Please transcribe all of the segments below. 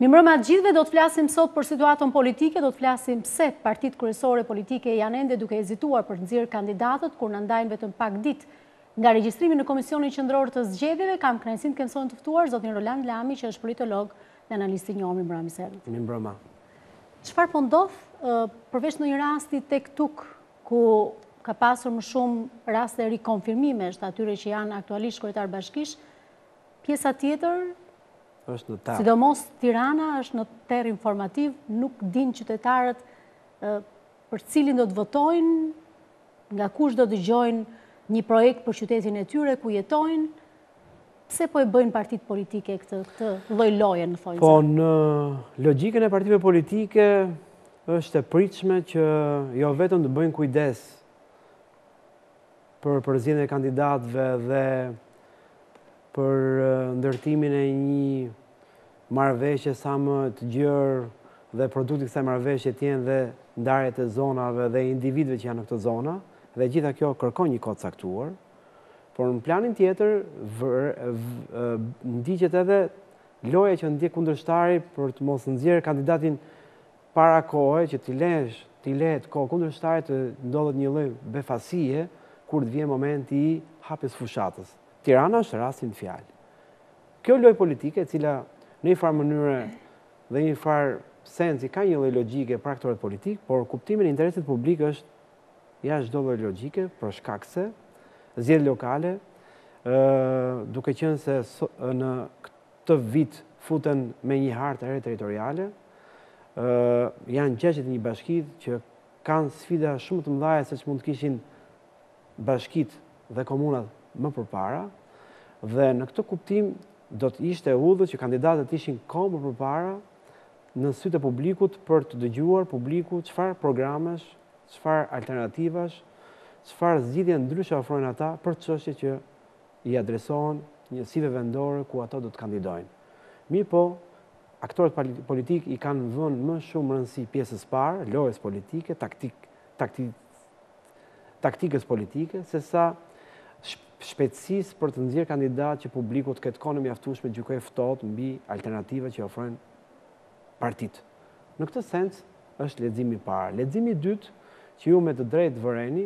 Mirëmbrëma të gjithëve, do të flasim sot për situatën politike, do të flasim pse partitë kryesore politike janë ende duke hezituar për të nxjerrë kandidatët kur na ndajnë vetëm pak ditë nga regjistrimi në Komisionin Qendror të Zgjedhjeve. Kam kënaqësinë të kem sonte të ftuar zotin Roland Lami, që është politolog dhe analist i njohur. Mirëmbrëma. Çfarë po ndodh përveç në një rasti tek TUK ku ka pasur më shumë raste rikonfirmimesh të atyre që janë aktualisht kryetar bashkish, pjesa tjetër është në tarë. Sidomos Tirana është në terr informativ, nuk din qytetarët për cilin do të votojnë, nga kush do dëgjojnë një projekt për qytetin e tyre ku jetojnë. Pse po e bëjnë partitë politike këtë lloj-lloje në fakt? Po në logjikën e partive politike është e pritshme që jo vetëm të bëjnë kujdes për përzgjedhjen e kandidatëve dhe për ndërtimin e një marrëveshje sa më të gjerë dhe produkti i kësaj marrëveshje të jenë dhe ndarjet e zonave dhe individëve që janë në këto zona, dhe gjitha kjo kërkon një kohë caktuar, por në planin tjetër ndiqet edhe loja që ndjek kundërshtari për të mos nxjerrë kandidatin para kohe, që t'i lehet kohë kundërshtarit të ndodhet një lloj befasie kur të vjen momenti i hapjes fushatës. Tirana është rasti në fjalë. Kjo lojë politike, e cila në një farë mënyre dhe një farë sensi ka një lloj logjike për aktorët politik, por kuptimi i interesit publik është jashtë çdo lloj logjike, për shkak se zgjedhjet lokale, duke qenë se në këtë vit futen me një hartë e re territoriale, janë 61 bashkitë që kanë sfida shumë të mëdha se ç'mund të kishin bashkitë dhe komunat më përpara, dhe në këtë kuptim do të ishte udhë që kandidatët ishin kohë më përpara në sytë e publikut për të dëgjuar publiku çfarë programesh, çfarë alternativash, çfarë zgjidhje ndryshe ofrojnë ata për çështjet që i adresohen njësive vendore ku ato do të kandidojnë. Mirë po, aktorët politik i kanë vënë më shumë rëndësi pjesës parë, lojës politike, taktikës politike, sesa shpejtësisë për të nxjerrë kandidat që publiku të ketë kohë mjaftueshme të gjykojë ftohtë mbi alternativat që ofrojnë partitë. Në këtë sens është leximi i parë. Leximi i dytë, që ju me të drejtë vëreni,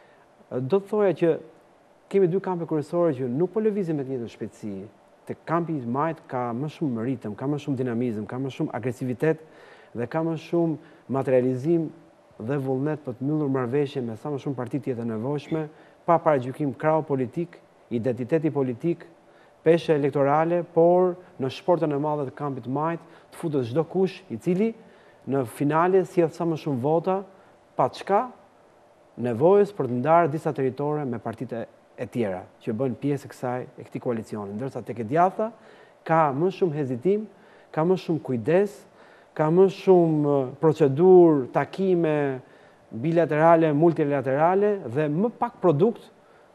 do të thoja që kemi dy kampe kryesore që nuk po lëvizin me të njëjtën shpejtësi. Tek kampi i majt ka më shumë ritëm, ka më shumë dinamizëm, ka më shumë agresivitet dhe ka më shumë materializim dhe vullnet për të mbyllur marrëveshje me sa më shumë parti të jetë nevojshme, pa paragjykim krau politik, identiteti politik, peshë elektorale, por në shportën e madhe të kampit majt të futet çdo kush i cili në finale sjell sa më shumë vota, pa çka nevojës për të ndarë disa territore me partitë e tjera që bëjnë pjesë e këtij koalicioni, ndërsa tek e djatha ka më shumë hezitim, ka më shumë kujdes, ka më shumë procedurë, takime bilaterale, multilaterale dhe më pak produkt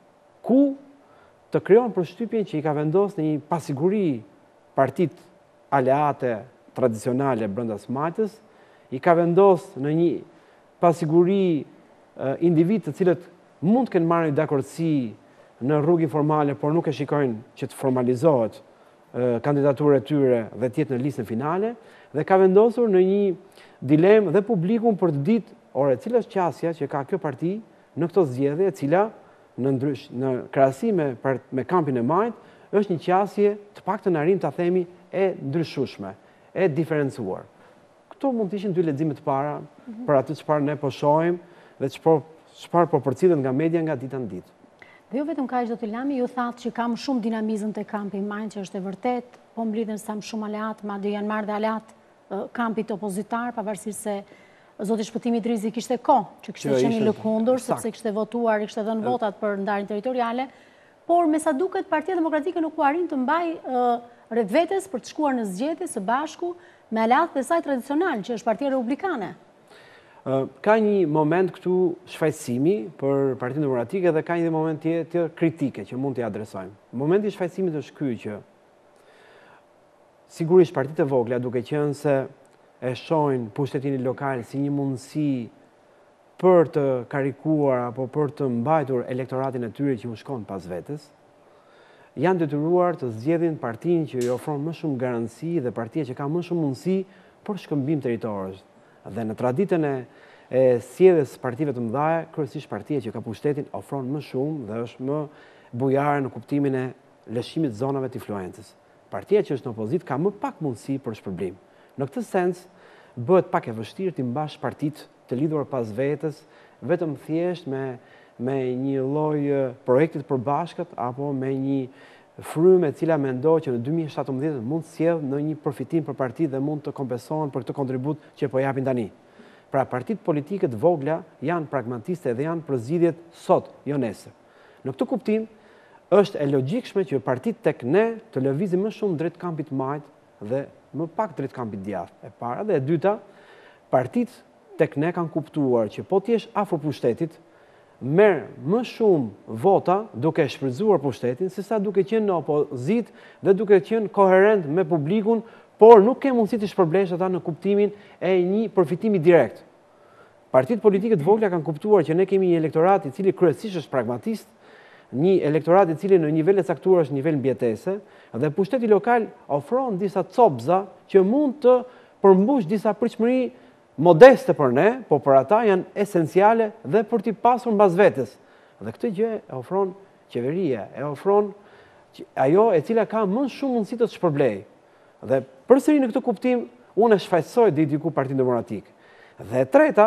ku të krijon përshtypjen që i ka vendosur në një pasiguri partitë aleate tradicionale brenda smajtës, i ka vendosur në një pasiguri individ të cilët mund të kenë marrë një dakordsi në rrugë informale, por nuk e shikojnë që të formalizohet kandidatura e tyre dhe të jetë në listën finale, dhe ka vendosur në një dilemë dhe publikun për të ditë cila është qasja që ka kjo parti në këto zgjedhje, e cila në krahasim me kampin e majt është një qasje të paktën arrim ta themi e ndryshueshme, e diferencuar. Këto mund të ishin dy lexime të para për atë çfarë ne po shohim dhe çfarë po përcillet nga media nga dita në ditë. Dhe jo vetëm kaq, zoti Lami, ju thatë që ka më shumë dinamizëm te kampi i majt, që është e vërtet, po mblidhen sa më shumë aleat, madje janë marrë dhe aleat kampit opozitar, pavarësisht se zoti Shpëtimi Drizi kishte kohë që kishte qenë lëkundur, sepse kishte votuar, kishte dhënë votat për ndarjen territoriale, por me sa duket Partia Demokratike nuk u arrin të mbajë rreth vetes për të shkuar në zgjedhje së bashku me aleatët e saj tradicional, që është Partia Republikane. Ka një moment këtu shfaqësimi për Partinë Demokratike dhe ka një moment tjetër kritike që mund t'i adresojmë. Momenti i shfaqësimit është ky që sigurisht partitë e vogla, duke qenë se e shohin pushtetin lokal si një mundësi për të karikuar apo për të mbajtur elektoratin e tyre që u shkon pas vetes, janë detyruar të zgjedhin partinë që i ofron më shumë garanci dhe partia që ka më shumë mundësi për shkëmbim territorësh. Dhe në traditën e sjelljes partive të mëdha, kryesisht partia që ka pushtetin ofron më shumë dhe është më bujare në kuptimin e lëshimit zonave të influencës. Partia që është në opozit ka më pak mundësi për shpërblim. Në këtë sens, bëhet pak e vështirë të mbash partitë të lidhur pas vetës, vetëm thjesht me një lloj projektit përbashkët apo me një frymë e cila mendoj që në 2017 mund të sjellë në një përfitim për partitë dhe mund të kompensohen për këtë kontribut që po japin tani. Pra partitë politike të vogla janë pragmatiste dhe janë për zgjidhjet sot, jo nesër. Në këtë kuptim, është e logjikshme që partitë tek ne të lëvizin më shumë drejt kampit majt dhe më pak drejt kampit djathtë. E para dhe e dyta, partitë tek ne kanë kuptuar që po t'jesh afër pushtetit, merr më shumë vota duke shfrytzuar pushtetin, sesa duke qenë në opozit dhe duke qenë koherent me publikun, por nuk ke mundësi të shpërblesh ata në kuptimin e një përfitimi direkt. Partitë politike të vogla kanë kuptuar që ne kemi një elektorat i cili kryesisht është pragmatist, një elektorat i cili në nivele caktuar është nivel mbjetese, dhe pushteti lokal ofron disa copza që mund të përmbush disa pritshmëri modeste për ne, po për ata janë esenciale dhe për t'i pasur mbas vetes. Dhe këtë gjë e ofron qeveria, e ofron ajo e cila ka më shumë mundësi të shpërblej. Dhe përsëri në këtë kuptim, unë e shfaqsoj diku Partinë Demokratike. Dhe e treta,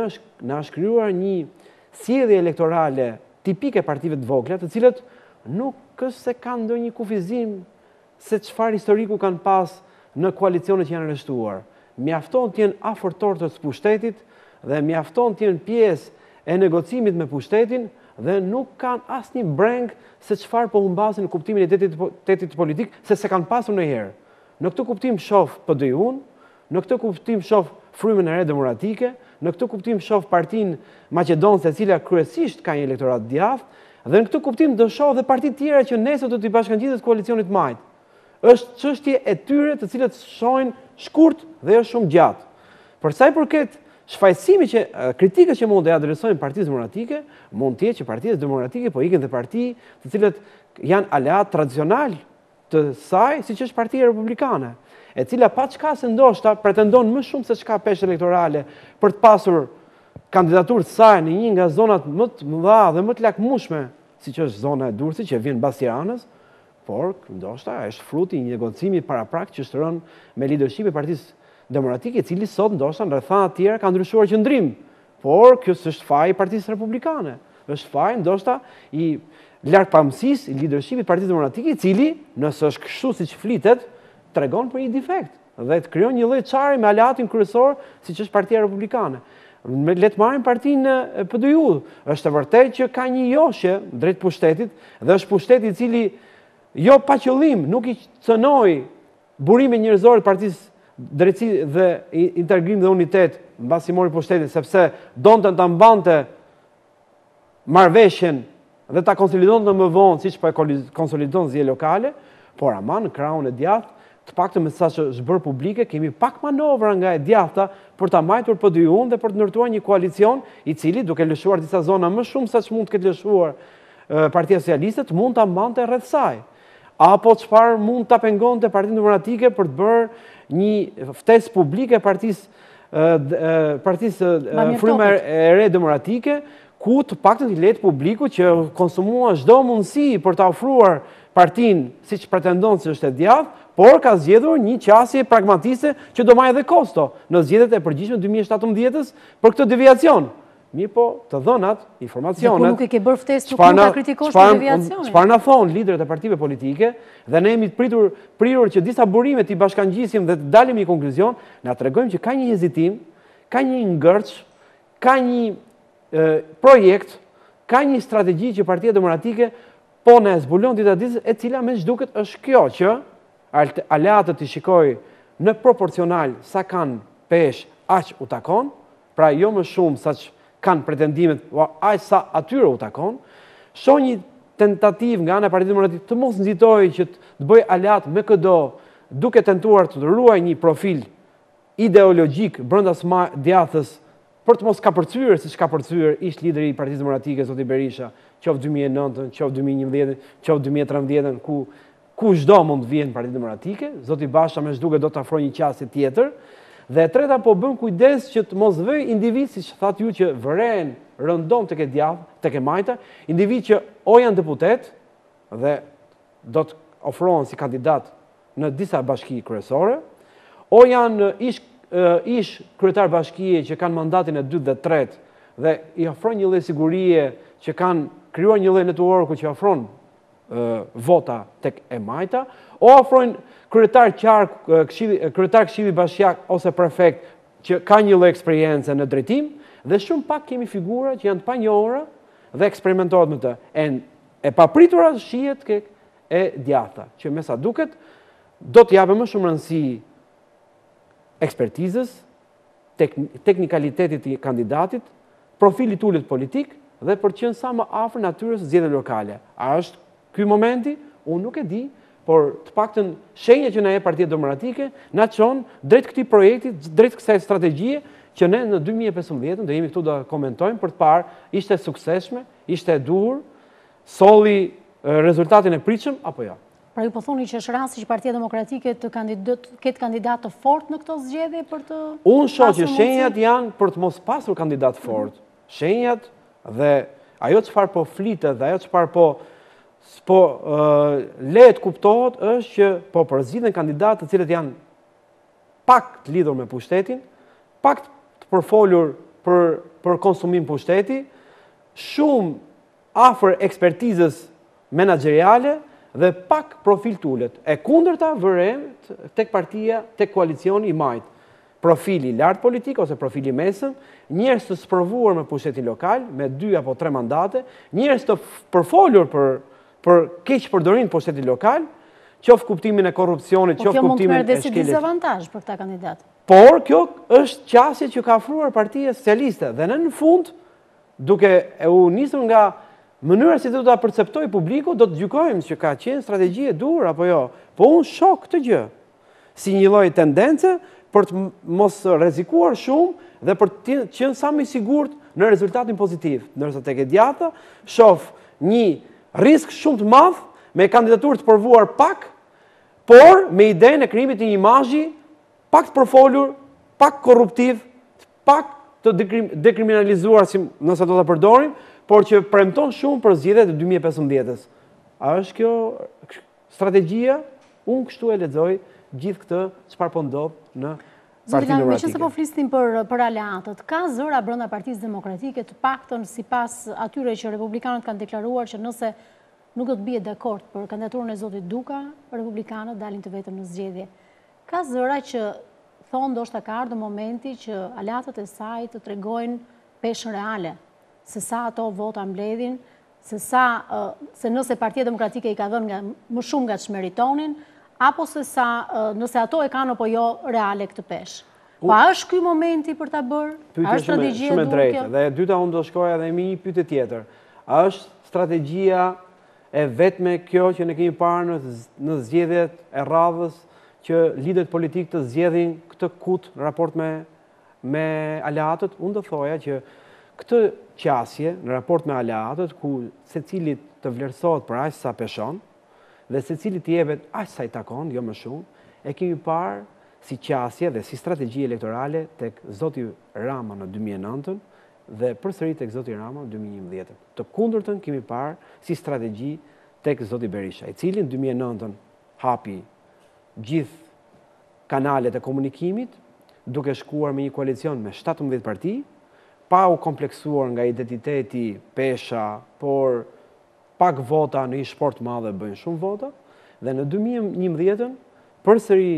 na është krijuar një sjellje elektorale tipike partive të vogla, të cilët nuk është se kanë ndonjë kufizim se çfarë historiku kanë pas në koalicionet që janë arrestuar. Mjafton të jenë afër tortës së pushtetit dhe mjafton të jenë pjesë e negocimit me pushtetin dhe nuk kanë asnjë breng se çfarë po humbasin në kuptimin e identitetit politik se kanë pasur ndonjëherë. Në këtë kuptim shoh PD-un, në këtë kuptim shoh frymën e re demokratike, në këtë kuptim shoh Partinë Maqedonse e cila kryesisht ka një elektorat djathtë dhe në këtë kuptim do shoh edhe partitë tjera që nesër do t'i bashkangjitet koalicionit majt. Është çështje e tyre të cilët shohin shkurt dhe është shumë gjatë. Për sa i përket shfaqësimit që kritikës që mund të adresojnë Partisë Demokratike, mund të jetë që Partia Demokratike po ikin dhe parti të cilët janë aleat tradicional të saj, siç është Partia Republikane, e cila pa çka se ndoshta pretendon më shumë se çka peshë elektorale për të pasur kandidaturë të saj në një nga zonat më të mëdha dhe më të lakmueshme, siç është zona e Durrësit që vjen mbas Tiranës, por ndoshta është fruti një negocimi paraprak që shtron me leadership e Partisë Demokratike, i cili sot ndoshta në rrethana të tjera ka ndryshuar qëndrim. Por kjo s'është faji i Partisë Republikane. Është faji ndoshta i largpamësisë i leadershipit të Partisë Demokratike, i cili, nëse është kështu siç flitet, tregon për një defekt dhe të krijon një lloj çari me aleatin kryesor, siç është Partia Republikane. Le të marrim partinë PD-ju. Është e vërtetë që ka një joshje drejt pushtetit dhe është pushteti i cili jo pa qëllim nuk i cënoi burimin njerëzor të Partisë Drejtësi dhe Integrim dhe Unitet mbasi mori pushtetin, sepse donte ta mbante marrëveshjen dhe ta konsolidonte më vonë, siç po e konsolidon zgjedhje lokale, por ama në krahun e djathtë, të paktën me sa që është bërë publike, kemi pak manovra nga e djathta për ta mbajtur PD-un dhe për të ndërtuar një koalicion i cili, duke lëshuar disa zona më shumë sa ç'mund të ketë lëshuar Partia Socialiste, mund ta mbante rreth saj. Apo çfarë mund ta pengonte Partinë Demokratike për të bërë një ftesë publike Partisë Frymë e Re Demokratike, ku të paktën i letë publiku që konsumua çdo mundësi për ta ofruar partinë siç pretendon se është e djathtë, por ka zgjedhur një qasje pragmatiste që do marrë edhe kosto në zgjedhjet e përgjithshme 2017-s për këtë deviacion. Mirë po, të dhënat, informacionet... Dhe ku nuk i ke bërë ftesë, nuk mund ta kritikosh për deviacionin. Çfarë na thonë liderët e partive politike, dhe ne jemi prirur që disa burime t'i bashkangjisim dhe të dalim një konkluzion, na tregojmë që ka një hezitim, ka një ngërç, ka një projekt, ka një strategji që Partia Demokratike po ne zbulon dita ditës, e cila me ç'duket është kjo që aleatët i shikoj në proporcional sa kanë pesh, aq u takon, pra jo më shumë sa që kanë pretendimet, aq sa atyre u takon, shoh një tentativë nga ana e Partisë Demokratike të mos nxitojë që të bëj aleat me këdo, duke tentuar të ruaj një profil ideologjik brenda djathës për të mos kapërcyer siç ka përcyer ish lideri i Partisë Demokratike zoti Berisha, qoftë 2009, qoftë 2011, qoftë 2013, ku çdo mund të vjen Partia Demokratike, zoti Basha me çduke do të afrojë një qasje tjetër, dhe e treta po bën kujdes që të mos vëj individ, siç thatë ju, që vëren rëndom tek e djathtë, tek e majta, individ që o janë deputet dhe do të ofrohen si kandidat në disa bashki kryesore, o janë ish kryetar bashkie që kanë mandatin e 2 dhe 3 dhe i ofrojnë një lloj sigurie që kanë krijuar një lloj networku që ofron vota tek e majta, o ofrojnë kryetar këshilli bashkiak ose prefekt që ka një lloj eksperiencë në drejtim, dhe shumë pak kemi figura që janë të panjohura dhe eksperimentohet me të. E papritura shihet tek e djathta, që me sa duket do të japë më shumë rëndësi ekspertizës, teknikalitetit i kandidatit, profilit ullit politik dhe për qenë sa më afër natyrës zgjedhjeve lokale. A është ky momenti? Unë nuk e di, por të paktën shenja që na e Partia Demokratike na çon drejt këtij projekti, drejt kësaj strategjie që ne në 2015 do jemi këtu do komentojmë për të parë ishte suksesshme, ishte e duhur, solli rezultatin e pritshëm apo jo. Pra ju po thoni që është rasti që Partia Demokratike të ketë kandidat të fortë në këto zgjedhje për të... Unë shoh që shenjat janë për të mos pasur kandidat fort. Shenjat dhe ajo çfarë po flitet dhe ajo çfarë po lehet kuptohet është që po përziden kandidatë të cilët janë pak të lidhur me pushtetin, pak të përfolur për konsumim pushteti, shumë afër ekspertizës menaxheriale dhe pak profil tullet. E kundërta vërem tek partia, tek koalicioni i majt. Profili lartë politik ose profili mesëm, njerëz të sprovuar me pushtetin lokal, me 2 apo 3 mandate, njerëz të përfolur për keq përdorim të pushtetit lokal, qoftë kuptimin e korrupsionit, qoftë kuptimin e shkeljes. Po kjo mund të merret si dizavantazh për këta kandidat. Por kjo është qasje që ka ofruar Partia Socialiste dhe në fund, duke u nisur nga mënyra si do ta perceptoj publiku, do të gjykojmë që ka qenë strategji e duhur apo jo. Po unë shoh këtë gjë si një lloj tendence për të mos rrezikuar shumë dhe për të qenë sa më i sigurt në rezultatin pozitiv. Ndërsa tek e djatha shoh një risk shumë të madh me kandidaturë të provuar pak, por me idenë e krijimit të një imazhi pak të përfolur, pak korruptiv, pak të dekriminalizuar, nëse do ta përdorim, por që premton shumë për zgjedhjet e 2015-s. A është kjo strategjia? Unë kështu e lexoj gjithë këtë çfarë po ndodh në Partinë Demokratike. Nëse po flisnim për aleatët, ka zëra brenda Partisë Demokratike, të paktën sipas atyre që republikanët kanë deklaruar që nëse nuk do të bie dakord për kandidaturën e zotit Duka, republikanët dalin të vetëm në zgjedhje. Ka zëra që thonë ndoshta ka ardhur momenti që aleatët e saj të tregojnë peshën reale, se sa ato vota mbledhin, se nëse Partia Demokratike i ka dhënë më shumë nga çmeritonin, apo se sa nëse ato e kanë apo jo reale këtë peshë. Po a është ky momenti për ta bërë? A është strategjia shumë e drejtë? Dhe e dyta unë do shkoja edhe me një pyetje tjetër. A është strategjia e vetme kjo që ne kemi parë në zgjedhjet e radhës që lidet politik të zgjedhin këtë kut në raport me aleatët? Unë do thoja që këtë qasje në raport me aleatët, ku secilit të vlerësohet për aq sa peshon dhe secilit i jepet aq sa i takon, jo më shumë, e kemi parë si qasje dhe si strategji elektorale tek zoti Rama në 2009 dhe përsëri tek zoti Rama në 2011. Të kundërtën kemi parë si strategji tek zoti Berisha, i cili në 2009 hapi gjithë kanalet e komunikimit, duke shkuar me një koalicion me 17 parti, pa u kompleksuar nga identiteti, pesha, por pak vota në një sport madhe bëjnë shumë vota, dhe në 2011 përsëri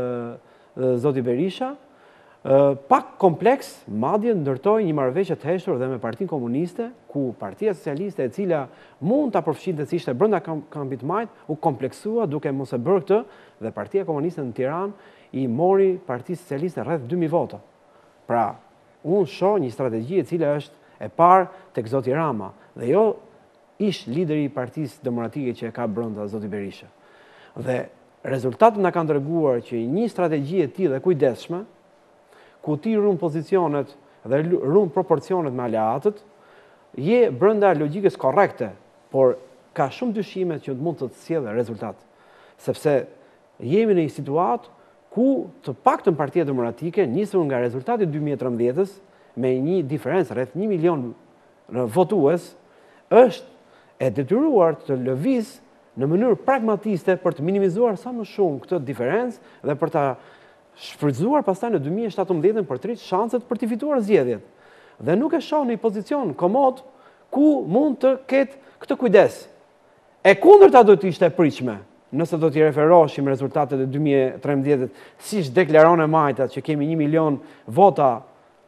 zoti Berisha, pak kompleks, madje ndërtoi një marrëveshje të heshtur dhe me Partinë Komuniste, ku Partia Socialiste, e cila mund ta përfshinte si ishte brenda kampit majt, u kompleksua duke mos e bërë këtë, dhe Partia Komuniste në Tiranë i mori Partisë Socialiste rreth 2000 vota. Pra, unë shoh një strategji e cila është e parë tek zoti Rama, dhe jo ish lideri i Partisë Demokratike që e ka brenda zoti Berisha. Dhe rezultatet na kanë treguar që një strategji e tillë e kujdesshme, ku ti ruan pozicionet dhe ruan proporcionet me aleatët, je brenda logjikës korrekte, por ka shumë dyshime që mund të sjellë rezultat. Sepse jemi në një situatë ku të paktën Partia Demokratike, nisur nga rezultati 2013-s, me një diferencë rreth 1 milion votues, është e detyruar të lëviz në mënyrë pragmatiste për të minimizuar sa më shumë këtë diferencë dhe për ta shfrytzuar pastaj në 2017 për të rritë shanset për të fituar zgjedhjet. Dhe nuk e shoh në një pozicion komod ku mund të ketë këtë kujdes. E kundërta do të ishte e pritshme, nëse do t'i referoshim rezultatet e 2013, siç deklaron e majtat që kemi 1 milion vota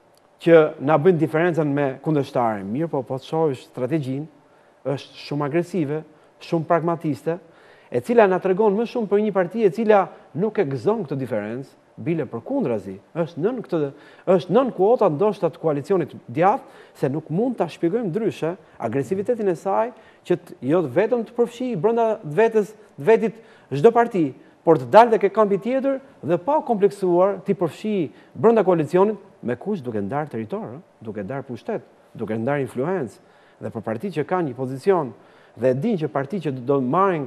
që na bën diferencën me kundërshtarin. Mirë, po të shohësh strategjinë, është shumë agresive, shumë pragmatiste, e cila na tregon më shumë për një parti e cila nuk e gëzon këtë diferencë, bile përkundrazi, është nën kuota ndoshta të koalicionit djathtë, se nuk mund ta shpjegojmë ndryshe agresivitetin e saj që jo vetëm të përfshijë brenda vetit çdo parti, por të dalë tek kampi tjetër dhe pa kompleksuar të përfshijë brenda koalicionit me kush duke ndarë territor, duke ndarë pushtet, duke ndarë influencë. Dhe për parti që ka një pozicion dhe din që parti që do marrin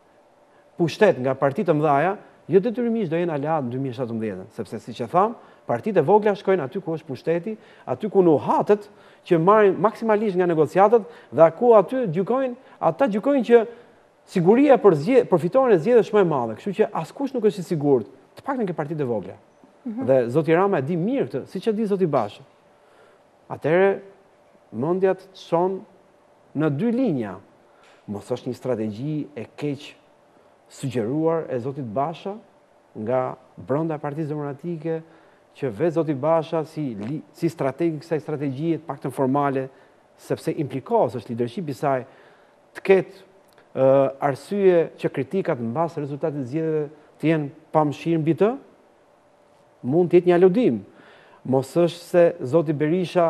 pushtet nga partitë të mëdha, jo detyrimisht do jenë aleat në 2017, sepse siç e tham, partitë e vogla shkojnë aty ku është pushteti, aty ku nuhatet që marrin maksimalisht nga negociatat dhe ku aty ata gjykojnë që siguria për fitoren e zgjedhjeve është më e madhe, kështu që askush nuk është i sigurt, të paktën ke partitë e vogla. Dhe zoti Rama e di mirë këtë, siç e di zoti Basha. Atëherë mendjat çon në dy linja. Mos është një strategji e keq sugjeruar e zotit Basha nga brenda Partisë Demokratike, që vetë zoti Basha si strategik kësaj strategjie të paktën formale, sepse implikohet është leadership i saj, të ketë arsye që kritikat mbas rezultatit të zgjedhjeve të jenë pamëshirë mbi të, mund të jetë një aludim. Mos është se zoti Berisha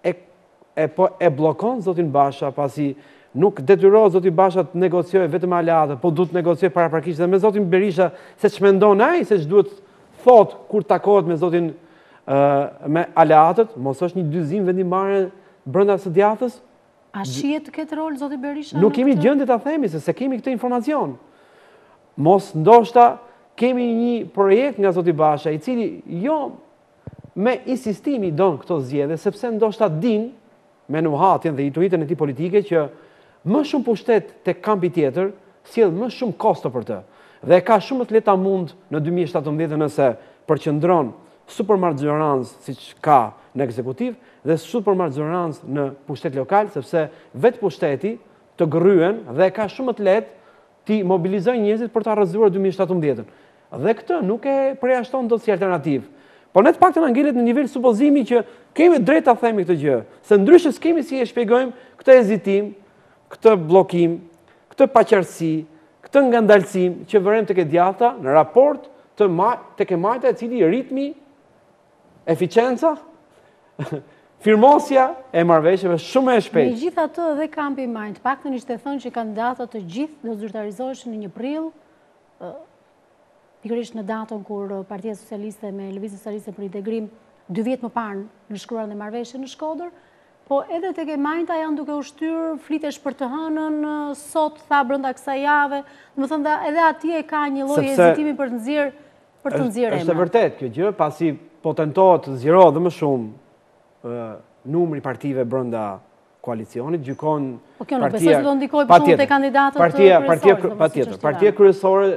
e bllokon zotin Basha, pasi nuk detyrohet zoti Basha të negociojë vetëm aleate, po duhet të negociojë paraprakisht dhe me zotin Berisha, se ç'mendon ai se ç'duhet thot kur takohet me zotin me aleatët, mos është një dyzim vendimare brenda së djathtës. A shihet të ketë rol zoti Berisha? Nuk kemi gjendje ta themi se kemi këtë informacion. Mos ndoshta kemi një projekt nga zoti Basha, i cili jo me insistimi don këto zgjedhje, sepse ndoshta din me nuhatin dhe intuitën e tij politike që më shumë pushtet tek kampi tjetër sjell më shumë kosto për të. Dhe ka shumë të lehta mund në 2017 nëse përqendron super majorancë siç ka në ekzekutiv dhe super majorancë në pushtet lokal, sepse vetë pushteti të gërryen dhe ka shumë të lehtë ti mobilizojë njerëzit për ta rrëzuar 2017. Dhe këtë nuk e përjashton dot si alternativë. Po ne të paktën ngelet në nivel supozimi që kemi drejt ta themi këtë gjë, se ndryshe s'kemi si e shpjegojmë këtë hezitim, këtë bllokim, këtë paqartësi, këtë ngandalësim që vëren tek e djathta në raport tek e majta e cili ritmi, eficienca, firmosja e marrëveshjeve shumë e shpejtë. Megjithatë dhe kampi i majt, paktën ishte thënë që kandidatët të gjithë do zyrtarizoheshin në 1 prill, pikërisht në datën kur Partia Socialiste me Lëvizjen Socialiste për Integrim 2 vjet më parë nënshkruan dhe marrëveshje në Shkodër, po edhe tek e majta janë duke u shtyr flitesh për të hënën, sot tha brenda kësaj jave, domethënë edhe atje ka një lloj hezitimi për të nxjerrë emra. Është vërtet kjo gjë, pasi po tentohet të zgjerohet dhe më shumë numri partive brenda koalicionit, gjykon po kjo nuk besoj se do ndikojë për shkak të kandidatët kryesorë. Patjetër. Partia kryesore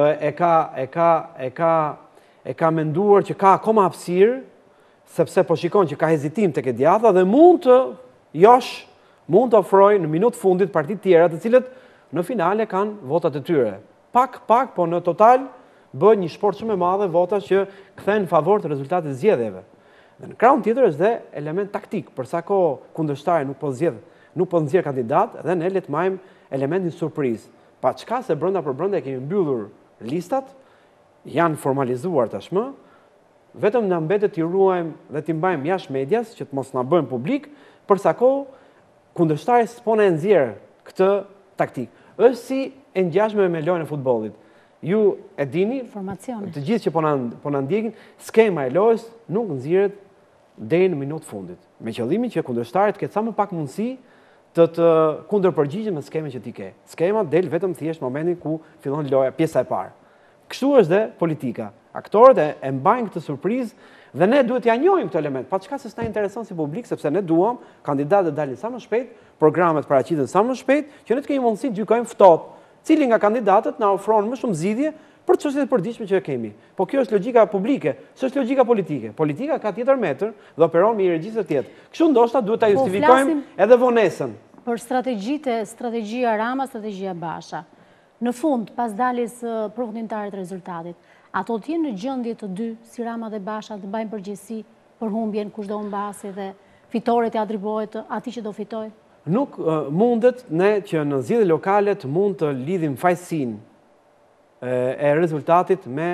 e ka menduar që ka akoma hapësirë, sepse po shikon që ka hezitim tek e djatha dhe mund të ofrojë në minutë fundit partitë tjera të cilët në finale kanë votat e tyre. Pak, po në total bëhet një shport shumë e madhe votash që kthehen në favor të rezultatit të zgjedhjeve. Dhe në krahun tjetër është dhe element taktik, për sa kohë kundërshtari nuk po nxjerr kandidat dhe ne le të marrim elementin surprizë. Pa çka se brenda për brenda kemi mbyllur listat, janë formalizuar tashmë, vetëm na mbetet t'i ruajmë dhe t'i mbajmë jashtë medias që të mos na bëjnë publik, për sa kohë kundërshtari s'po na nxjerr këtë taktik. Është si e ngjashme me lojën e futbollit. Ju e dini, të gjithë që po na ndjekin, skema e lojës nuk nxjerret deri në minutë fundit. Me qëllimin që kundërshtarit ketë sa më pak mundësi të kundërpërgjigjen me skemen që ti ke. Skema del vetëm thjesht momentin ku fillon loja, pjesa e parë. Kështu është dhe politika. Aktorët e mbajnë këtë surprizë dhe ne duhet t'ja njohim këtë element. Pa çka se s'na intereson si publik, sepse ne duam kandidatët dalin sa më shpejt, programet paraqiten sa më shpejt, që ne të kemi mundësi të gjykojmë ftohtë cili nga kandidatët na ofron më shumë zgjidhje për çështjet e përditshme që kemi. Po kjo është logjika publike, s'është logjika politike. Politika ka tjetër metër dhe operon me një regjistër tjetër. Kështu ndoshta duhet ta justifikojmë edhe vonesën. Për strategjia Rama, strategjia Basha. Në fund, pas daljes përfundimtare të rezultatit, ato t'jenë në gjendje të dy, si Rama dhe Basha, të bajnë përgjegjësi për humbjen kush do mbasi dhe fitoret e atribuohet atij që do fitojë? Nuk mundet ne që në zgjedhjet lokale të mund të lidhim fajësinë e rezultatit me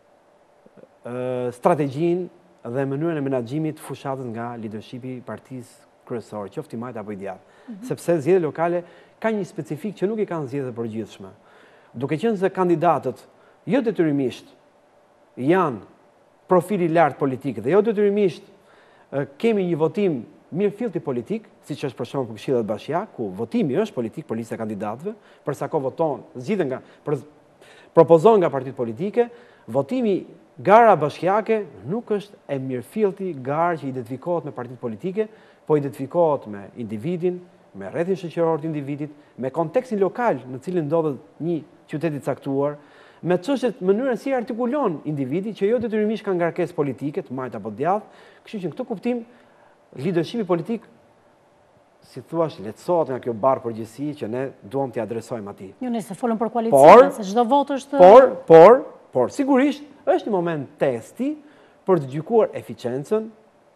strategjinë dhe mënyrën e menaxhimit të fushatës nga leadershipi i partisë kryesore, qoftë i majt apo i djathtë. Sepse zgjedhjet lokale kanë një specifik që nuk i kanë zgjedhjet e përgjithshme. Duke qenë se kandidatët jo detyrimisht janë profili lartë politik dhe jo detyrimisht kemi një votim mirëfillti politik, siç është për shembull Këshillat Bashkiake, ku votimi është politik për listë kandidatëve, për sa kohë voton, zgjidhen nga propozohen nga partitë politike, votimi gara bashkiake nuk është e mirëfillti garë që identifikohet me partitë politike, po identifikohet me individin, me rrethin shoqëror të individit, me kontekstin lokal në cilin ndodhet një qytet i caktuar, me çështjet mënyrën si artikulon individi që jo detyrimisht ka ngarkesë politike, të majt apo djathtë, kështu që në këtë kuptim leadershipi politik, si thuash, lehtësohet nga kjo barë përgjithësi që ne duam t'i adresojmë atij. Jo, nëse folëm për koalicion, se çdo vot është... Por, sigurisht, është një moment testi për të gjykuar eficiencën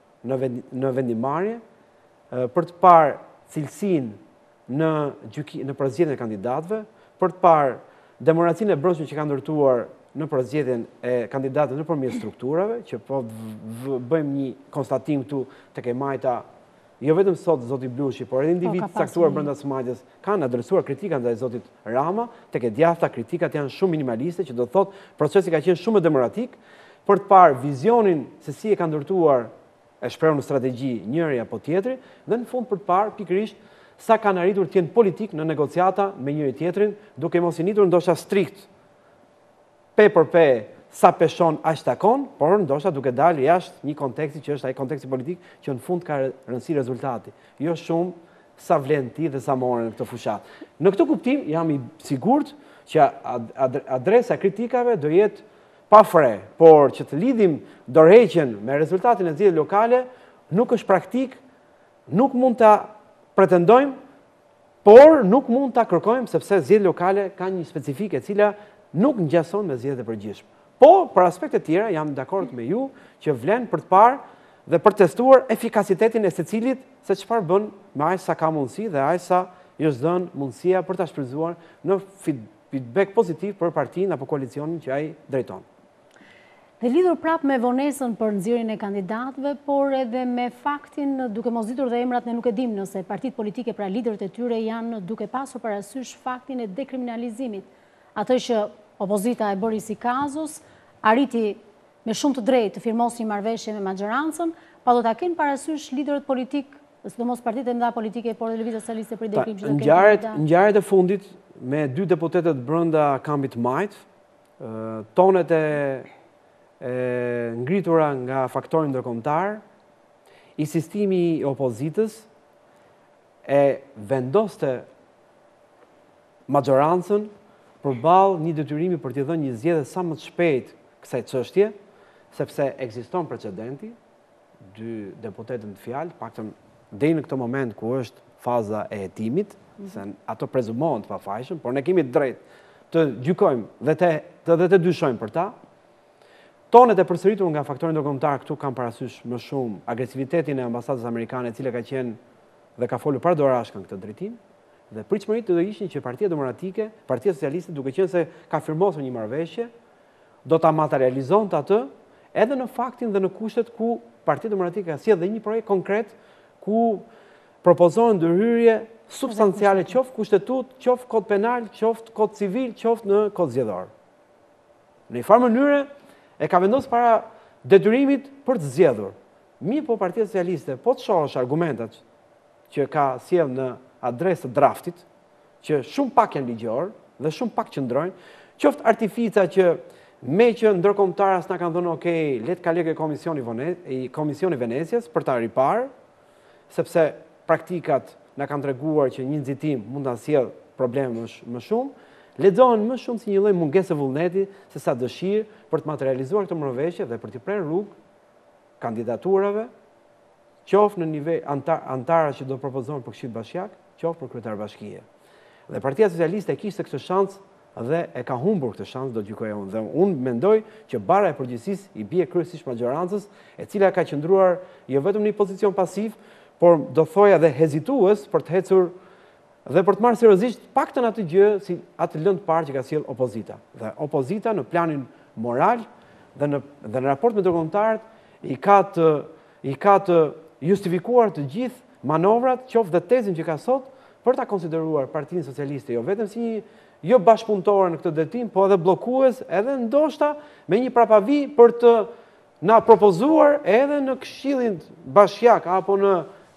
në vendimarrje, për të parë cilësinë në përzgjedhjen e kandidatëve, për të parë demokracinë e brendshme që ka ndërtuar në përzgjedhjen e kandidatëve nëpërmjet strukturave, që po bëjmë një konstatim këtu tek e majta, jo vetëm sot zoti Blushi, por edhe individ caktuar brenda smajtjes kanë adresuar kritika ndaj zotit Rama, tek e djathta kritikat janë shumë minimaliste, që do të thotë procesi ka qenë shumë demokratik, për të parë vizionin se si e ka ndërtuar e shprehur në strategji njëri apo tjetri, dhe në fund për të parë pikërisht sa kanë arritur të jenë politik në negociata me njëri tjetrin, duke mos i nitur ndoshta strikt pe për pe sa peshon aq takon, por ndoshta duke dalë jashtë një konteksti që është ai konteksti politik që në fund ka rëndësi rezultati. Jo shumë sa vlen ti dhe sa morën në këtë fushat. Në këtë kuptim jam i sigurt që adresa e kritikave do jetë pa fre, por që të lidhim dorëheqjen me rezultatin e zgjedhjeve lokale nuk është praktik, nuk mund ta pretendojmë, por nuk mund ta kërkojmë sepse zgjedhjet lokale kanë një specifike e cila nuk ngjason me zgjedhjet e përgjithshme. Po, për aspekte tjera, jam dakord me ju që vlen për të parë dhe për testuar efikasitetin e secilit se çfarë bën me aq sa ka mundësi dhe aq sa i është dhënë mundësia për ta shfrytzuar në feedback pozitiv për partinë apo koalicionin që ai drejton. Dhe lidhur prap me vonesën për nxjerrjen e kandidatëve, por edhe me faktin, duke mos ditur dhe emrat ne nuk e dim nëse partitë politike pra liderët e tyre janë duke pasur parasysh faktin e dekriminalizimit. Atë që opozita e bëri si kazus, arriti me shumë të drejtë të firmos një marrëveshje me maxhorancën, pa do ta kenë parasysh liderët politik, sidomos partitë e mëdha politike, por edhe Lëvizja Socialiste për dekrim që do kenë. Ngjarjet e fundit me 2 deputetët brenda kampit majt, tonet e ngritura nga faktori ndërkombëtar, insistimi i opozitës e vendoste maxhorancën përballë një detyrimi për t'i dhënë një zgjedhje sa më të shpejtë kësaj çështje, sepse ekziston precedenti, 2 deputetë në fjalë, paktën deri në këtë moment ku është faza e hetimit, se ato prezumohen të pafajshëm, por ne kemi të drejtë të gjykojmë dhe të dyshojmë për ta. Tonet e përsëritur nga faktori ndërkombëtar këtu kanë parasysh më shumë agresivitetin e ambasadës amerikane, e cila ka qenë dhe ka folur paradorashka në këtë drejtim, dhe pritshmëritë do ishin që Partia Demokratike, Partia Socialiste, duke qenë se ka firmosur një marrëveshje, do ta materializonte atë edhe në faktin dhe në kushtet ku Partia Demokratike ka sjellë dhe një projekt konkret ku propozohen ndërhyrje substanciale, qoftë kushtetut, qoftë kod penal, qoftë kod civil, qoftë në kod zgjedhor. Në një farë mënyrë e ka vendosur para detyrimit për të zgjedhur. Po Partia Socialiste, po të shohësh argumentat që ka sjellë në adresë të draftit, që shumë pak janë ligjor dhe shumë pak qëndrojnë, qoftë artifica që me që ndërkombëtarës na kanë thënë okay, le të kalojë Komisioni Venecias për ta riparë, sepse praktikat na kanë treguar që një nxitim mund ta sjellë probleme më shumë, lexohen më shumë si një lloj mungese vullneti se sa dëshirë për të materializuar këtë marrëveshje dhe për të prerë rrugë kandidaturave, qoftë në nivel antara që do propozohen për Këshill Bashkiak, qoftë për kryetar bashkie. Dhe Partia Socialiste e kishte këtë shans dhe e ka humbur këtë shans, do gjykoja unë. Dhe unë mendoj që bara e përgjithësisë i bie kryesisht majorancës, e cila ka qëndruar jo vetëm në një pozicion pasiv, por do thoja dhe hezitues për të ecur dhe për të marrë seriozisht paktën atë gjë si atë lëndë parë që ka sjell opozita. Dhe opozita në planin moral dhe në raport me ndërkombëtarët i ka të justifikuar të gjithë manovrat, qoftë dhe tezin që ka sot, për ta konsideruar Partinë Socialiste jo vetëm si një jo bashkëpunëtore në këtë drejtim, po edhe bllokues, edhe ndoshta me një prapavi për të na propozuar edhe në Këshillin Bashkiak apo në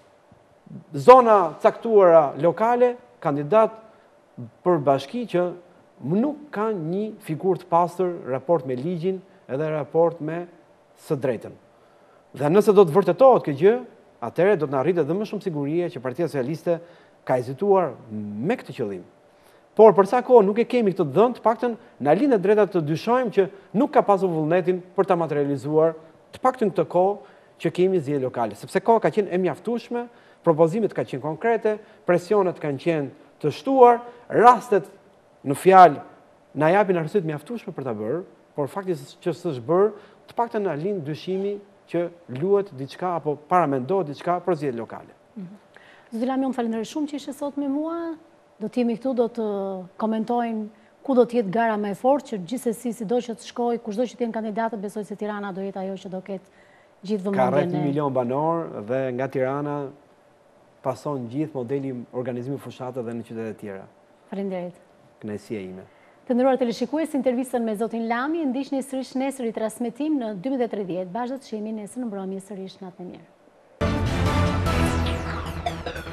zona caktuara lokale kandidat për bashki që nuk kanë një figurë të pastër raport me ligjin edhe raport me së drejtën. Dhe nëse do të vërtetohet kjo gjë, atëherë do të na arritë edhe më shumë sigurie që Partia Socialiste ka hezituar me këtë qëllim. Por për sa kohë nuk e kemi këtë dhënë, të paktën na lind e drejta të dyshojmë që nuk ka pasur vullnetin për ta materializuar të paktën këtë kohë që kemi zgjedhje lokale, sepse koha ka qenë e mjaftueshme, propozimet kanë qenë konkrete, presionet kanë qenë të shtuar, rastet në fjalë na japin arsye të mjaftueshme për ta bërë, por fakti që s'është bërë, të paktën na lind dyshimi që luhet diçka apo paramendohet diçka për zgjedhje lokale. Zoti Lami, unë falenderoj shumë që ishe sot me mua. Do të jemi këtu, do të komentojmë ku do të jetë gara më e fortë, që gjithsesi sido që të shkojë, kushdo që të jenë kandidatë, besoj se Tirana do jetë ajo që do ketë gjithë vëmendjen. Ka rreth 1 milion banor dhe nga Tirana pason gjithë modeli organizimi fushatë dhe në qytete tjera. Faleminderit. Kënaqësia ime. Të nderuar televizionistë, intervistën me zotin Lami ndiqni sërish nesër i transmetim në 12:30. Bashkë të shihemi nesër në mbrëmje sërish, natë e mirë.